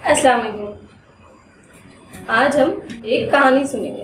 अस्सलाम वालेकुम। आज हम एक कहानी सुनेंगे।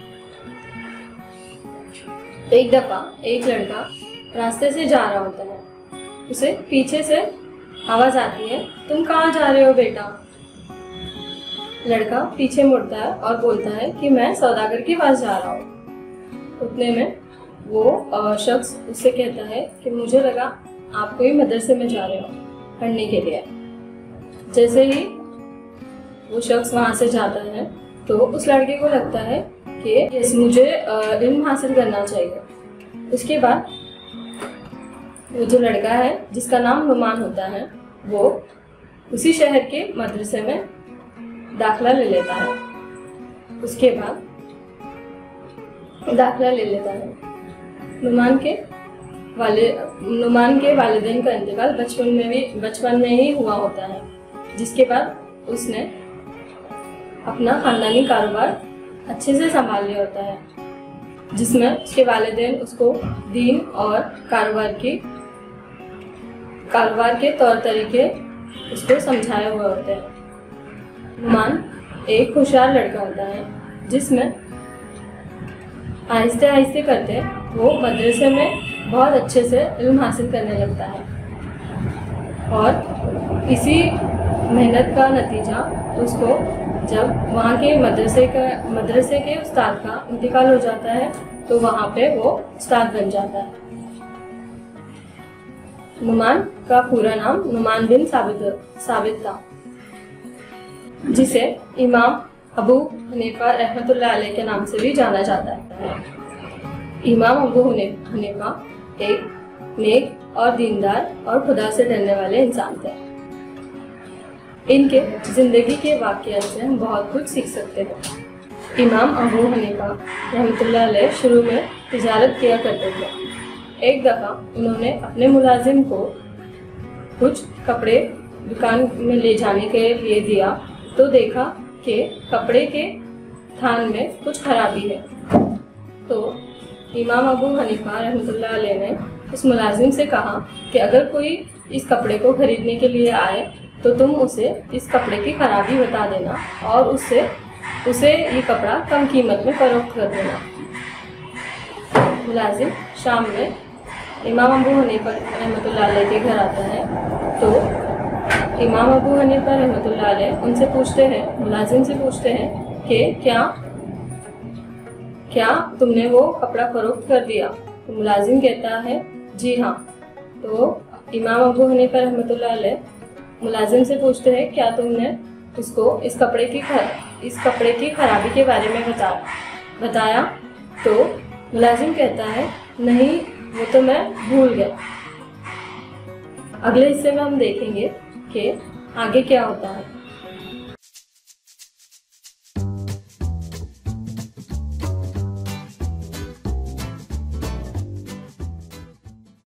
एक दफा एक लड़का रास्ते से जा रहा होता है। उसे पीछे से आवाज आती है, तुम कहाँ जा रहे हो बेटा? लड़का पीछे मुड़ता है और बोलता है कि मैं सौदागर के पास जा रहा हूँ। उतने में वो शख्स उससे कहता है कि मुझे लगा आप कोई मदरसे में जा रहे हो पढ़ने के लिए। जैसे ही वो शख्स वहाँ से जाता है तो उस लड़के को लगता है कि मुझे इल्म हासिल करना चाहिए। उसके बाद वो जो लड़का है जिसका नाम नुमान होता है वो उसी शहर के मदरसे में दाखिला ले लेता है। उसके बाद दाखिला ले लेता है। नुमान के वालिदैन का इंतकाल बचपन में ही हुआ होता है, जिसके बाद उसने अपना खानदानी कारोबार अच्छे से संभाल लिया होता है, जिसमें उसके वालिदैन उसको दीन और कारोबार के तौर तरीके उसको समझाए हुए होते हैं। नुमान एक होशियार लड़का होता है, जिसमें आहिस्ते आहिस्ते करते वो मदरसे में बहुत अच्छे से इल्म हासिल करने लगता है और इसी मेहनत का नतीजा उसको जब वहाँ के मदरसे के उस्ताद का इंतकाल हो जाता है तो वहाँ पे वो उस्ताद बन जाता है। नुमान का पूरा नाम नुमान बिन साबित था, जिसे इमाम अबू हनीफा रहमतुल्लाह अलैह के नाम से भी जाना जाता है। इमाम अबू हनीफा एक नेक और दीनदार और खुदा से डरने वाले इंसान थे। इनके जिंदगी के वाक़यात से हम बहुत कुछ सीख सकते हैं। इमाम अबू हनीफा रहमतुल्लाह अलैह शुरू में तिजारत किया करते थे। एक दफ़ा उन्होंने अपने मुलाजिम को कुछ कपड़े दुकान में ले जाने के लिए दिया तो देखा कि कपड़े के थान में कुछ खराबी है। तो इमाम अबू हनीफा रहमतुल्लाह अलैह ने उस मुलाजिम से कहा कि अगर कोई इस कपड़े को खरीदने के लिए आए तो तुम उसे इस कपड़े की खराबी बता देना और उसे ये कपड़ा कम कीमत में फरोख्त कर देना। मुलाजिम शाम में इमाम अबू हनीफा रहमतुल्लाह अलैह के घर आता है तो इमाम अबू हनीफा रहमतुल्लाह अलैह उनसे पूछते हैं, मुलाजिम से पूछते हैं कि क्या तुमने वो कपड़ा फरोख्त कर दिया? तो मुलाजिम कहता है जी हाँ। तो इमाम अबू हनीफा रहमतुल्लाह अलैह मुलाजिम से पूछते हैं क्या तुमने उसको इस कपड़े की खराबी के बारे में बताया? तो मुलाजिम कहता है नहीं, वो तो मैं भूल गया। अगले हिस्से में हम देखेंगे कि आगे क्या होता है।